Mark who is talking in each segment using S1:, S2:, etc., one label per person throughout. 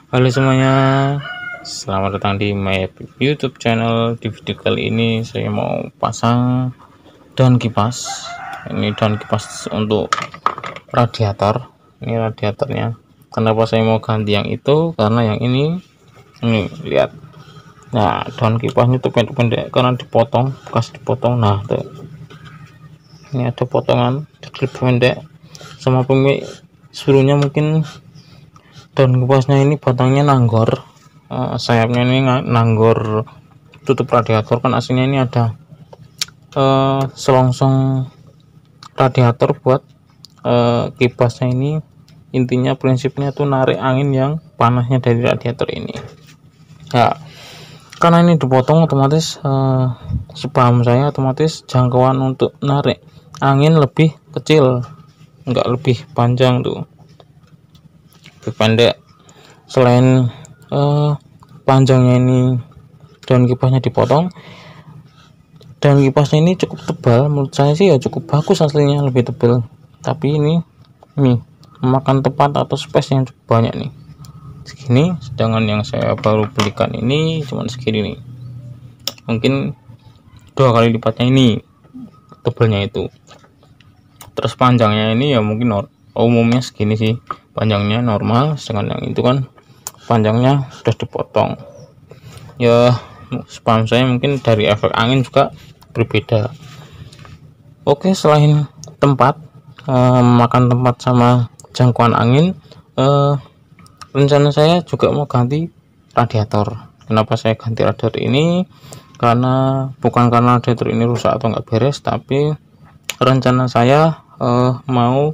S1: Halo semuanya, selamat datang di my YouTube channel. Di video kali ini saya mau pasang daun kipas. Ini daun kipas untuk radiator. Ini radiatornya. Kenapa saya mau ganti yang itu? Karena yang ini lihat. Nah, daun kipasnya itu pendek-pendek karena dipotong, bekas dipotong. Nah, tuh. Ini ada potongan jadi pendek. Sama pemilik suruhnya mungkin daun kipasnya ini batangnya nanggor, sayapnya ini nanggor tutup radiator. Kan aslinya ini ada selongsong radiator buat kipasnya ini. Intinya prinsipnya tuh narik angin yang panasnya dari radiator ini. Ya, karena ini dipotong otomatis sepaham saya otomatis jangkauan untuk narik angin lebih kecil, enggak lebih panjang tuh, lebih pendek. Selain panjangnya ini daun kipasnya dipotong, daun kipasnya ini cukup tebal. Menurut saya sih ya cukup bagus, aslinya lebih tebal, tapi ini memakan tempat atau space yang cukup banyak nih, segini. Sedangkan yang saya baru belikan ini cuma segini nih, mungkin 2 kali lipatnya ini tebalnya itu. Terus panjangnya ini ya mungkin umumnya segini sih panjangnya normal, sedangkan yang itu kan panjangnya sudah dipotong. Ya sepaham saya mungkin dari efek angin juga berbeda. Oke, selain tempat makan tempat sama jangkauan angin, rencana saya juga mau ganti radiator. Kenapa saya ganti radiator ini? Karena bukan karena radiator ini rusak atau nggak beres, tapi rencana saya mau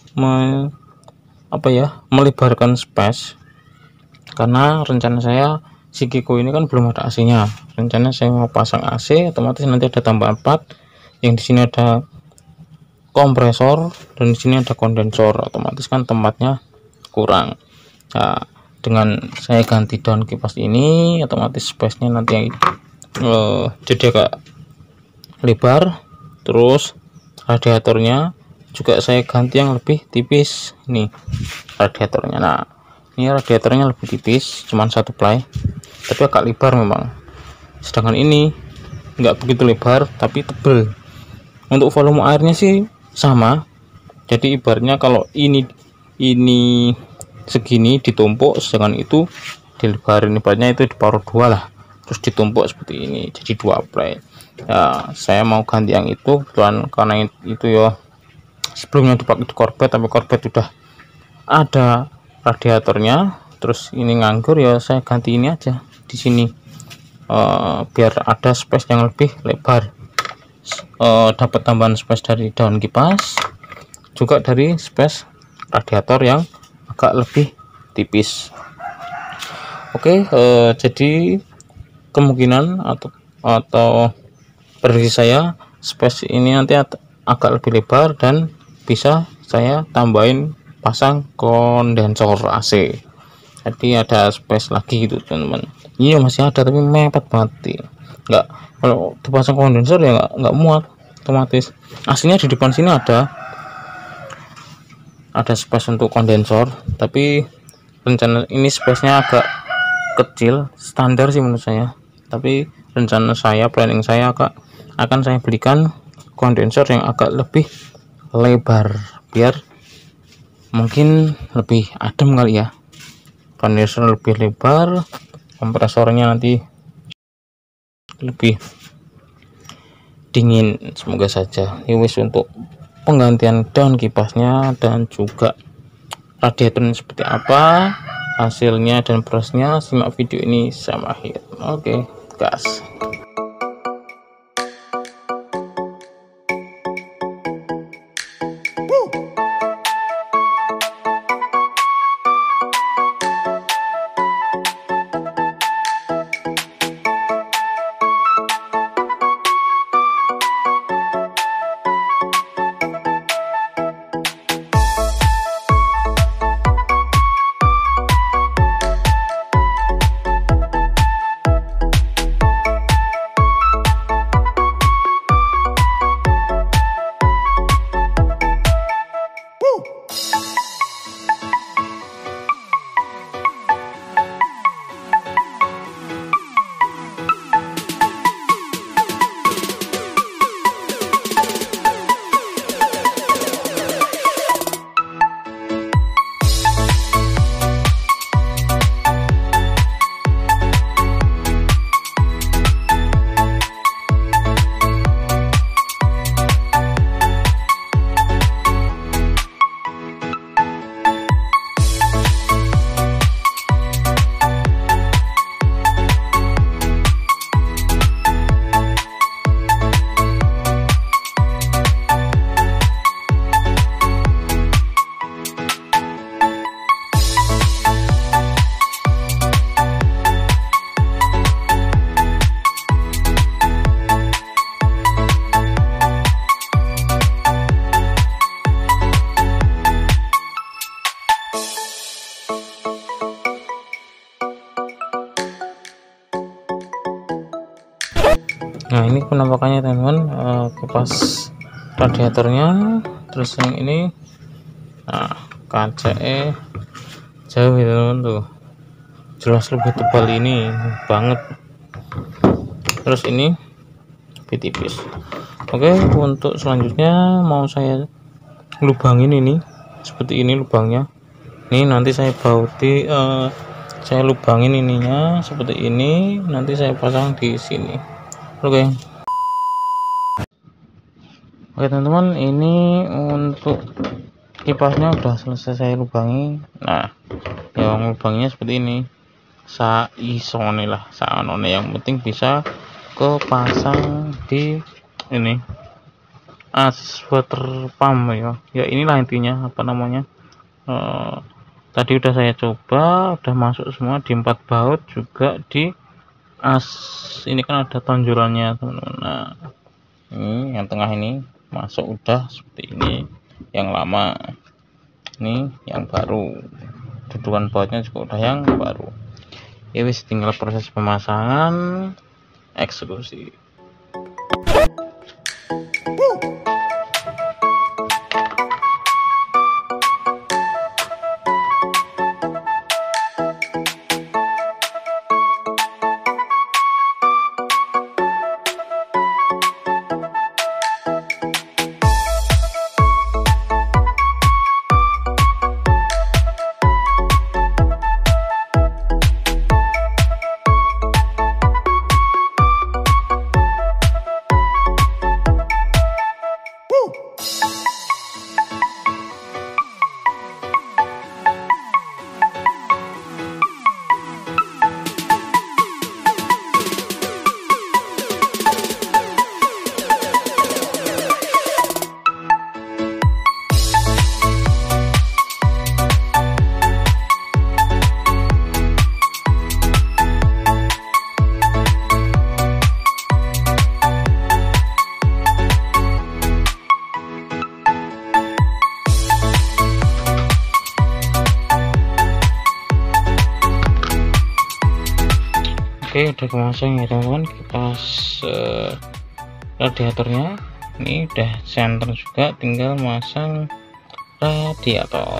S1: melebarkan space. Karena rencana saya si Kiko ini kan belum ada AC-nya. Rencana saya mau pasang AC, otomatis nanti ada tambahan part yang di sini ada kompresor dan di sini ada kondensor, otomatis kan tempatnya kurang. Nah, dengan saya ganti daun kipas ini, otomatis space-nya nanti jadi agak lebar. Terus radiatornya juga saya ganti yang lebih tipis nih radiatornya. Nah, ini radiatornya lebih tipis, cuman 1 ply, tapi agak lebar memang. Sedangkan ini nggak begitu lebar tapi tebel. Untuk volume airnya sih sama, jadi ibaratnya kalau ini segini ditumpuk, sedangkan itu dilebarin, ibaratnya itu diparuh 2 lah, terus ditumpuk seperti ini jadi 2 ply. Ya, saya mau ganti yang itu karena itu ya sebelumnya dipakai di Corvette, tapi Corvette sudah ada radiatornya. Terus ini nganggur, ya saya ganti ini aja di sini, biar ada space yang lebih lebar, dapat tambahan space dari daun kipas, juga dari space radiator yang agak lebih tipis. Oke, jadi kemungkinan atau prediksi saya space ini nanti agak lebih lebar dan bisa saya tambahin pasang kondensor AC, jadi ada space lagi gitu teman-teman. Iya masih ada tapi mepet banget, nggak, kalau dipasang kondensor ya nggak muat otomatis. Aslinya di depan sini ada space untuk kondensor, tapi rencana ini space-nya agak kecil, standar sih menurut saya. Tapi rencana saya, planning saya akan saya belikan kondensor yang agak lebih lebar, biar mungkin lebih adem kali ya. Kondensor lebih lebar, kompresornya nanti lebih dingin, semoga saja. Ini wis untuk penggantian daun kipasnya dan juga radiatornya seperti apa hasilnya dan prosesnya, simak video ini sampai akhir. Oke, gas. Nah, ini penampakannya teman-teman, kipas radiatornya. Terus yang ini, nah, kaca jauh ya teman-teman, tuh jelas lebih tebal ini banget. Terus ini lebih tipis. Oke, untuk selanjutnya mau saya lubangin ini seperti ini lubangnya. Ini nanti saya bauti, saya lubangin ininya seperti ini, nanti saya pasang di sini. Oke. Oke teman-teman, ini untuk kipasnya udah selesai saya lubangi. Nah, yang lubangnya seperti ini. Saisone lah, saanone, yang penting bisa kepasang di ini as water pump ya. Ya inilah intinya, apa namanya? Tadi udah saya coba, udah masuk semua di 4 baut, juga di as ini kan ada tonjolannya teman-teman. Nah, ini yang tengah ini masuk udah seperti ini, yang lama ini yang baru, dudukan bautnya juga udah yang baru. Ya wis, tinggal proses pemasangan eksekusi. Oke, udah kemasang ya teman-teman, kipas radiatornya ini udah center juga, tinggal masang radiator.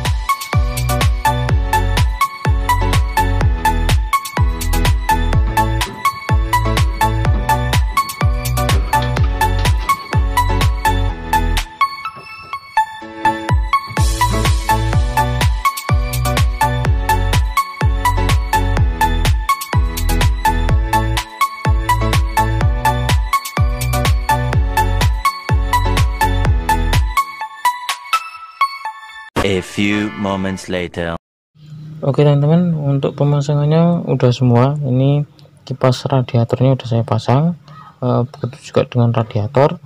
S2: A few moments later.
S1: Oke teman-teman, untuk pemasangannya udah semua. Ini kipas radiatornya udah saya pasang, begitu juga dengan radiator.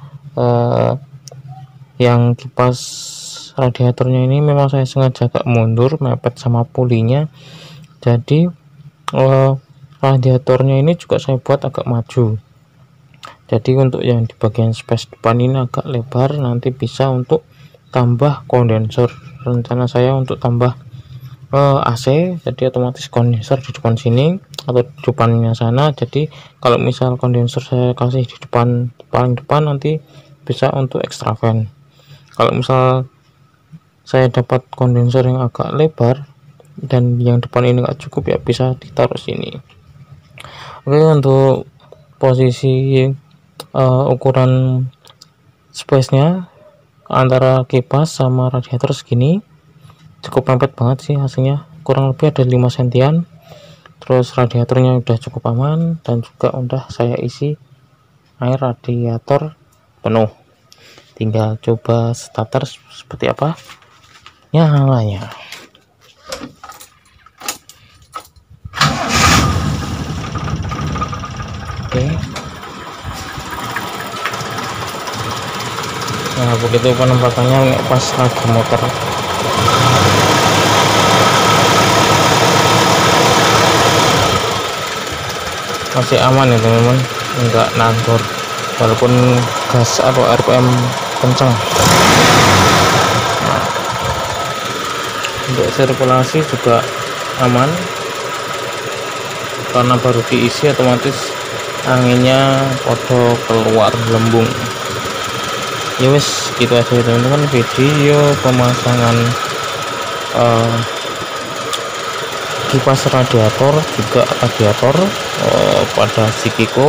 S1: Yang kipas radiatornya ini memang saya sengaja agak mundur mepet sama pulinya, jadi radiatornya ini juga saya buat agak maju. Jadi untuk yang di bagian space depan ini agak lebar, nanti bisa untuk tambah kondensor. Rencana saya untuk tambah AC, jadi otomatis kondensor di depan sini atau di depannya sana. Jadi kalau misal kondensor saya kasih di depan, paling depan, nanti bisa untuk extra fan. Kalau misal saya dapat kondensor yang agak lebar dan yang depan ini nggak cukup, ya bisa ditaruh sini. Oke, untuk posisi ukuran space nya antara kipas sama radiator segini, cukup mepet banget sih hasilnya, kurang lebih ada 5 sentian. Terus radiatornya udah cukup aman, dan juga udah saya isi air radiator penuh. Tinggal coba starter seperti apa nyalanya. Oke. Nah, begitu penampakannya pas lagi motor. Masih aman ya teman-teman, enggak nandur walaupun gas atau RPM kencang. Nah, untuk sirkulasi juga aman karena baru diisi, otomatis anginnya podo keluar lembung. Ya wes gitu aja teman-teman video pemasangan kipas radiator juga radiator pada Sikiko.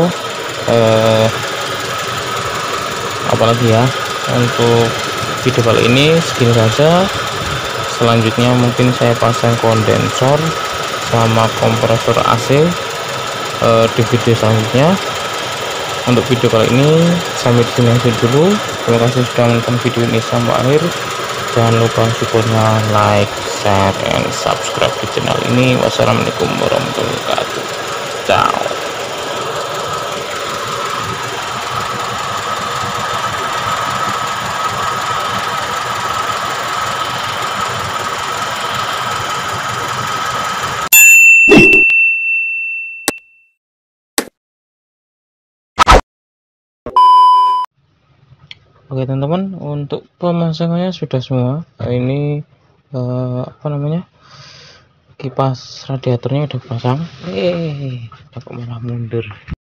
S1: Apalagi ya, untuk video kali ini segini saja. Selanjutnya mungkin saya pasang kondensor sama kompresor AC di video selanjutnya. Untuk video kali ini sampai di sini aja dulu. Terima kasih sudah menonton video ini sampai akhir. Jangan lupa supportnya, like, share, and subscribe di channel ini. Wassalamualaikum warahmatullahi wabarakatuh. Ciao. Oke teman-teman, untuk pemasangannya sudah semua. Ini apa namanya, kipas radiatornya udah pasang. Dapat malah mundur.